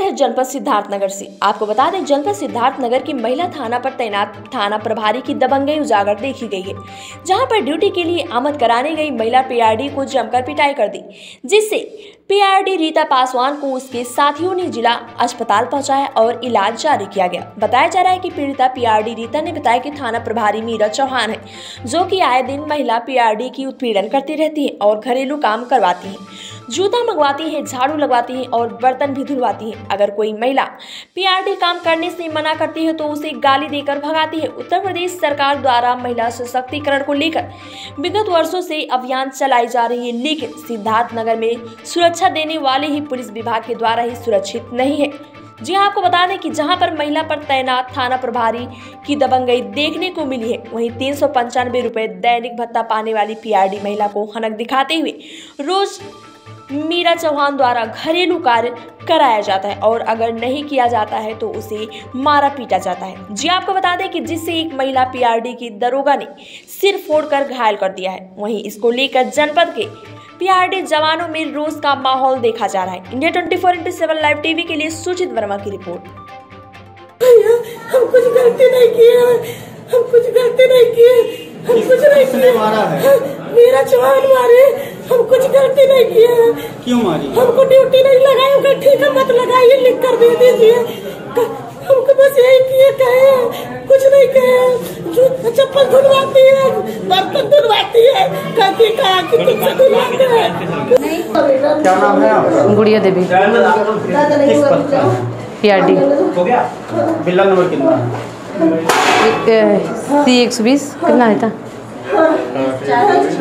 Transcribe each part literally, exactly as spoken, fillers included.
है जनपद सिद्धार्थनगर से। आपको बता दें, जनपद सिद्धार्थनगर की महिला थाना पर तैनात थाना प्रभारी की दबंगई उजागर देखी गई है, जहां पर ड्यूटी के लिए आमद कराने गई महिला पीआरडी को जमकर पिटाई कर दी, जिससे पीआरडी रीता पासवान को उसके साथियों ने जिला अस्पताल पहुंचाया और इलाज जारी किया गया। बताया जा रहा है कि पीड़िता पीआरडी रीता ने बताया कि थाना प्रभारी मीरा चौहान है, जो कि आए दिन महिला पीआरडी की उत्पीड़न करती रहती है और घरेलू काम करवाती है, जूता मंगवाती है, झाड़ू लगवाती है और बर्तन भी धुलवाती है। अगर कोई महिला पीआरडी काम करने से मना करती है तो उसे गाली देकर भगाती है। उत्तर प्रदेश सरकार द्वारा महिला सशक्तिकरण को लेकर विगत वर्षों से अभियान चलाई जा रही है, लेकिन सिद्धार्थनगर में सुरक्षा देने वाले ही पुलिस विभाग के द्वारा ही सुरक्षित नहीं है। जी हाँ, आपको बता दें कि जहां पर महिला पर तैनात थाना प्रभारी की दबंगई देखने को मिली है, वहीं तीन सौ पंचानवे रुपए दैनिक भत्ता पाने वाली पीआरडी महिला को हनक दिखाते हुए रोज मीरा चौहान द्वारा घरेलू कार्य कराया जाता है और अगर नहीं किया जाता है तो उसे मारा पीटा जाता है। जी आपको बता दें कि जिससे एक महिला पीआरडी की दरोगा ने सिर फोड़कर घायल कर दिया है। वहीं इसको लेकर जनपद के पीआरडी जवानों में रोष का माहौल देखा जा रहा है। India twenty four into seven live TV के लिए सुचित वर्मा की रिपोर्ट। हम कुछ गलती नहीं किए, हम कुछ गलती नहीं किए, हम कुछ नहीं किए। मारा है मीरा चौहान मारे, हम कुछ गलती नहीं किए। क्यों मारी? हमको ड्यूटी नहीं लगाई, हमको ठीक है मत लगाइए, लिख कर दे दीजिए। हमको बस यही किए, कहे कुछ नहीं कहे। चप्पल धुलवाती है, बर्तन धुलवाती है, कहती कहा कि तुमसे धुलवाते हैं। क्या नाम है आपका? गुड़िया देवी, किस पद पर? पीआरडी। हो गया? बिल्ला नंबर कितना है? सी एक सौ बीस कितना है था? चालीस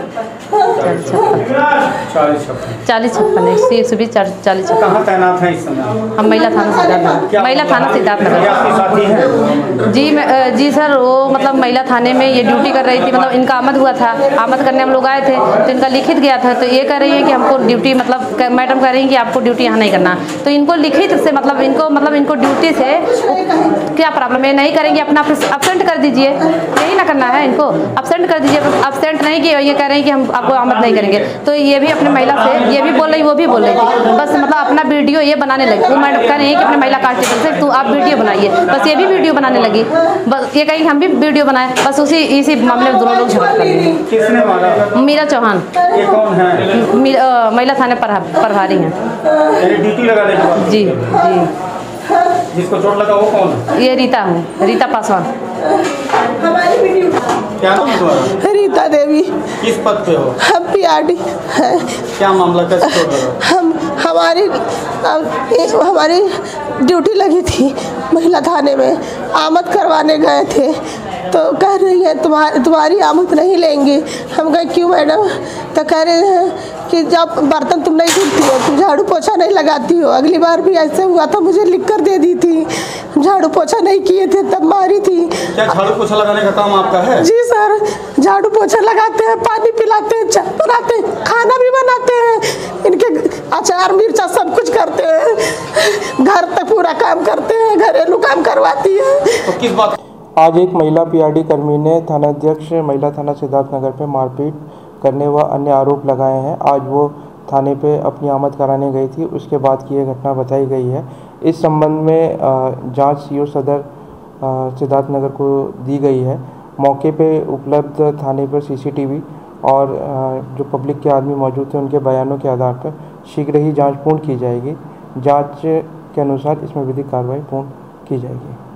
छप्पन चालीस छप्पन है सी एक सौ बीस चालीस छप्पन। कहाँ तैनात है इस समय? हम महिला थाना सिद्धार्थनगर महिला थाना सिद्धार्थनगर जी मैं जी सर, वो मतलब महिला थाने में ये ड्यूटी कर रही थी। मतलब इनका आमद हुआ था, आमद करने हम लोग आए थे तो इनका लिखित गया था। तो ये कह रही है कि हमको ड्यूटी मतलब मैडम कह रही है कि आपको ड्यूटी यहाँ नहीं करना। तो इनको लिखित से मतलब इनको मतलब इनको ड्यूटी से क्या प्रॉब्लम है, नहीं करेंगे अपना अब्सेंट कर दीजिए, यही ना करना है इनको, अब्सेंट कर दीजिए। अब्सेंट नहीं किया, ये कह रहे हैं कि हम आपको आमद नहीं करेंगे। तो ये भी अपने महिला से ये भी बोल रही, वो भी बोल रही थी। बस मतलब अपना वीडियो ये बनाने लगी। वो मैडम कह रही है कि अपने महिला कांस्टेबल से तू आप वीडियो बनाइए, बस ये भी वीडियो बनाने लगी। बस ये कहीं हम भी वीडियो बनाए, बस उसी इसी मामले में दोनों लोग झगड़ा कर रहे हैं। किसने मारा? मीरा चौहान। ये कौन है? महिला थाने प्रभारी हैं। ड्यूटी लगाने के बाद? जी जी। जिसको चोट लगा वो कौन है? ये रीता हूँ, रीता पासवान। क्या नाम है? रीता देवी। किस पद पे हो? हम पीआरडी है। क्या मामला, कैसे चोट लगा? हम हमारी हमारी ड्यूटी लगी थी महिला थाने में, आमद करवाने गए थे तो कह रही है तुम्हारी तुम्हारी आमद नहीं लेंगे। हम कहे क्यों मैडम? तो कह रहे हैं कि जब बर्तन तुम नहीं धुलती हो, तुम झाड़ू पोछा नहीं लगाती हो। अगली बार भी ऐसे हुआ था, मुझे लिख कर दे दी थी, झाड़ू पोछा नहीं किए थे तब मारी थी। क्या झाड़ू पोछा लगाने का काम आपका है? जी सर, झाड़ू पोछा लगाते हैं, पानी पिलाते हैं, चाय बनाते हैं, खाना भी बनाते हैं, इनके अचार मिर्चा सब कुछ करते हैं, घर तक पूरा काम करते हैं, घरेलू काम करवाती है। तो किस बात? आज एक महिला पीआरडी कर्मी ने थानाध्यक्ष महिला थाना सिद्धार्थनगर पे मारपीट करने व अन्य आरोप लगाए हैं। आज वो थाने पे अपनी आमद कराने गई थी, उसके बाद की ये घटना बताई गई है। इस संबंध में जांच सीओ सदर सिद्धार्थनगर को दी गई है। मौके पे उपलब्ध थाने पर सीसीटीवी और जो पब्लिक के आदमी मौजूद थे उनके बयानों के आधार पर शीघ्र ही जाँच पूर्ण की जाएगी। जाँच के अनुसार इसमें विधिक कार्रवाई पूर्ण की जाएगी।